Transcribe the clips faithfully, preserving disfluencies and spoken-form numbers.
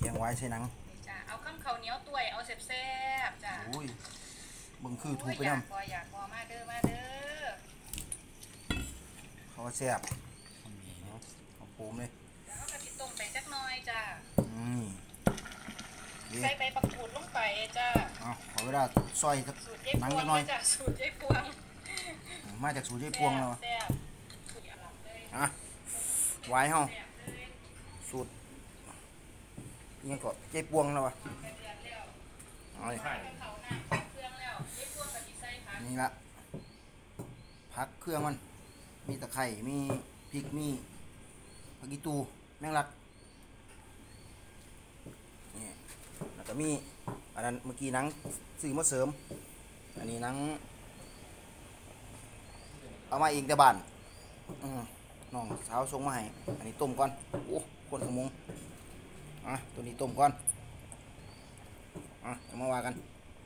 กงไว้ใส่หนังจ้าเอาข้าวเขาเหนียวตัวยเอาแซ่บๆจ้าโอ้ยบึงคือถูกไปน้น้ำพออยากพอมาเด้อมาเด้อเขาแซ่บเขาโปมเลยแล้วก็ติดต้มไปจักหน่อยจ้าอืมใส่ใบมะกรูดลงไปจ้าเอาขอเวลาซอยหนังจักหน่อยจ้าสูตรยายพวงมาจากสูตรยายพวงแล้วอ่ะไว้ห้องสูตรยังก็ยายพวงแล้ววะเอาเลยนี่ละพักเครื่องมันมีตะไคร้มีพริกมีผักกีตูแมงลักนี่แล้วก็มีอันนั้นเมื่อกี้หนังซื้อมาเสริมอันนี้หนังเอามาเองแต่บ้านน้องสาวส่งมาให้อันนี้ต้มก่อนโอ้คนขมงอ่ะตัวนี้ต้มก่อนอ่ะจะมาว่ากัน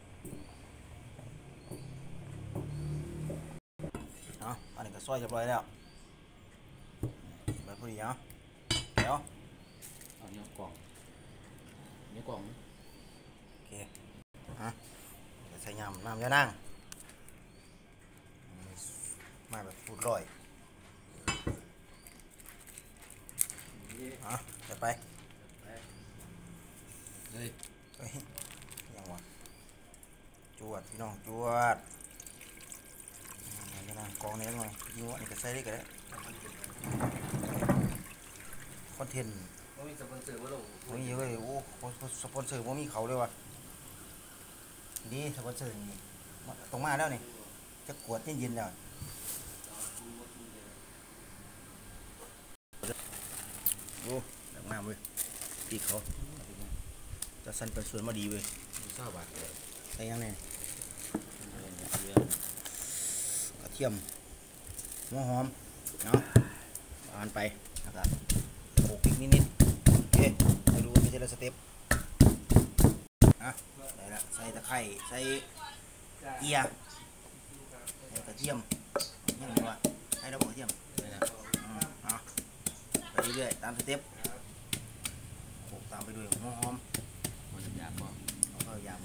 เนาะอันนี้ก็ซอยเรียบร้อยแล้วแบบพอดีเนาะเดี๋ยวเอาเนื้อกล่องเนื้อกล่องโอเคฮะใส่ยำน้ำยานั่งมาแบบพูดร่อยอ่ะจะไปเฮ้ยเฮ้ยยังวะจวดพี่น้องจวดยานั่งกองนี้หน่อยยิงวะนี่ก็ใส่ได้ก็ได้คอนเทนต์ว่ามีสปอนเซอร์ว่าลงว่ามีเว้ยโอ้สปอนเซอร์ว่ามีเขาเลยวะดีสปอนเซอร์นี่ตรงมาแล้วนี่จะกวดเย็นๆแล้วโอ้ดังมากเว้ยตีเขาจะสั่นเป็นส่วนมาดีเว้ยทราบว่าใส่ยังไงกระเทียมหัวหอมเนาะอ่านไปนะครับโขลกอีกนิดๆโอเคไปดูไปทีละสเต็ปอ่ะใส่ละใส่ตะไคร้ใส่เกี๊ยใส่กระเทียมยังไงวะให้เรากระเทียมอ่ะไปเรื่อยๆตามสเต็ปโขลกตามไปด้วยหัวหอมมันจะหยาบป่ะเอาเข้ายำ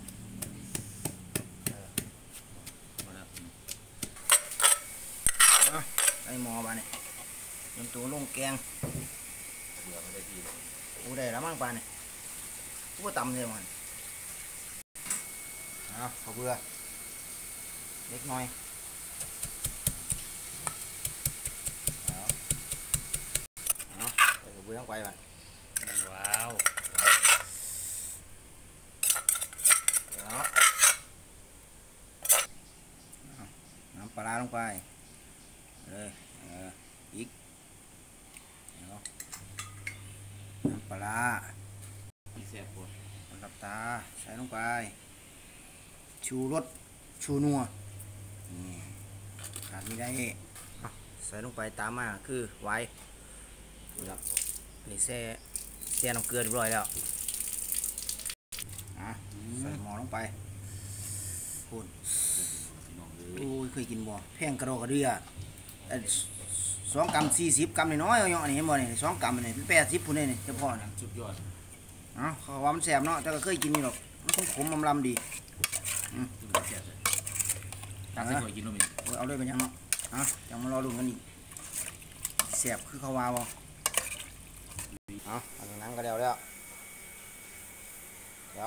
ไอ้หมอมาเนี่ยยำตัวลงแกงเบื่อไม่ได้ทีกูได้แล้วมั่งปลาเนี่ยกูก็ตำเลยมันเอาขอเบื่อเล็กน้อยเอาเอาไปขอเบื่อต้องไปมันว้าวน้ำปลาลงไปเลยอีกน้ำปลาอีแซ่บปวดหลับตาใส่ลงไปชูรสชูนัวขาดไม่ได้ใส่ลงไปตามมาคือไว้นี่แช่แช่น้ำเกลือเรียบร้อยแล้วใส่หม้อลงไปคุณโอ้ยเคยกินบ่แพงกระโดดกระเดื่อสองกรัมสี่สิบกรัมน้อยๆอย่างนี้เห็นบ่นี่สองกรัมนี่เป็นแปดสิบพุ่นนี่เฉพาะนี่สุดยอดอ๋อเขาว่ามันแสบเนาะแต่ก็เคยกินนี่หรอกมันขมๆลำๆดีอืมตักใส่ถ้วยกินนู่นนี่เอาเลยเป็นยังเนาะอ่ะยังมารอลุ้นกันอีกแสบคือเขาว่าบ่เอาอันนั้นก็เดี๋ยวแล้วเดี๋ยว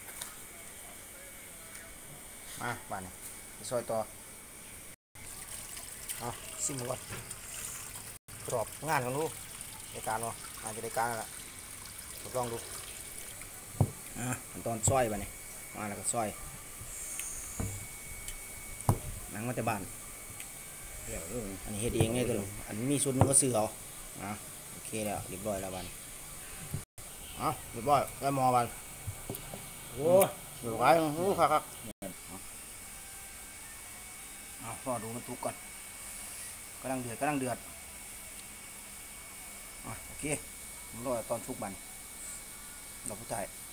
มาบ้านนี่ซอยต่อเอาซิมก่อนกรอบงานกันดูในการวะงานจะได้การแล้วทดลองดูอ่ะขั้นตอนซอยบ้านนี่มาแล้วก็ซอยหนังมาแต่บ้านอันนี้เฮ็ดเองไงกันอันนี้มีชุดนึงก็ซื้อเอาอ่ะโอเคแล้วเรียบร้อยแล้วบ้านอ่ะเรียบร้อยได้หม้อบ้านโอ้ยเดี๋ยวไปโอ้ครับครับเอารอดูมันทุกก่อนกำลังเดือดกำลังเดือดอ่ะโอเคผมรอตอนทุกบันเราผู้ชาย